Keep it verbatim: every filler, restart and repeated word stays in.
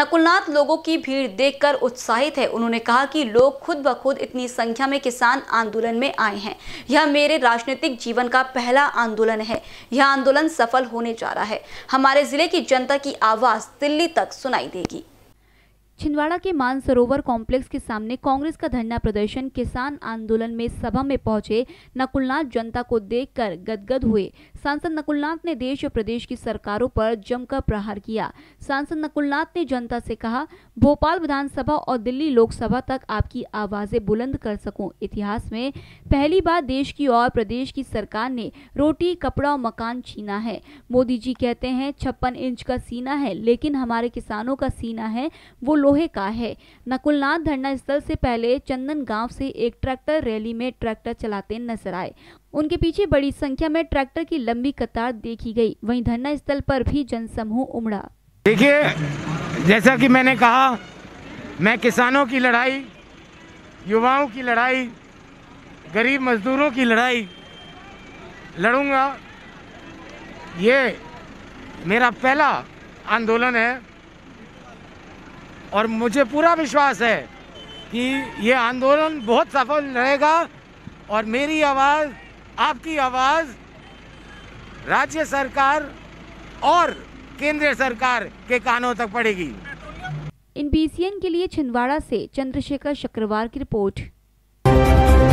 नकुलनाथ लोगों की भीड़ देखकर उत्साहित है। उन्होंने कहा कि लोग खुद ब खुद इतनी संख्या में किसान आंदोलन में आए हैं। यह मेरे राजनीतिक जीवन का पहला आंदोलन है। यह आंदोलन सफल होने जा रहा है। हमारे जिले की जनता की आवाज दिल्ली तक सुनाई देगी। छिंदवाड़ा के मानसरोवर कॉम्प्लेक्स के सामने कांग्रेस का धरना प्रदर्शन। किसान आंदोलन में सभा में पहुंचे नकुलनाथ जनता को देखकर गदगद हुए। सांसद नकुलनाथ ने देश और प्रदेश की सरकारों पर जमकर प्रहार किया। सांसद नकुलनाथ ने जनता से कहा, भोपाल विधानसभा और दिल्ली लोकसभा तक आपकी आवाजें बुलंद कर सकूं। इतिहास में पहली बार देश की और प्रदेश की सरकार ने रोटी, कपड़ा और मकान छीना है। मोदी जी कहते हैं छप्पन इंच का सीना है, लेकिन हमारे किसानों का सीना है वो लोहे का है। नकुलनाथ धरना स्थल से पहले चंदन गांव से एक ट्रैक्टर रैली में ट्रैक्टर चलाते नजर आए। उनके पीछे बड़ी संख्या में ट्रैक्टर की लंबी कतार देखी गई। वहीं धरना स्थल पर भी जनसमूह उमड़ा। देखिए, जैसा कि मैंने कहा, मैं किसानों की लड़ाई, युवाओं की लड़ाई, गरीब मजदूरों की लड़ाई लड़ूंगा। ये मेरा पहला आंदोलन है और मुझे पूरा विश्वास है कि ये आंदोलन बहुत सफल रहेगा और मेरी आवाज़, आपकी आवाज़ राज्य सरकार और केंद्र सरकार के कानों तक पड़ेगी। इन बी सी एन के लिए छिंदवाड़ा से चंद्रशेखर शुक्रवार की रिपोर्ट।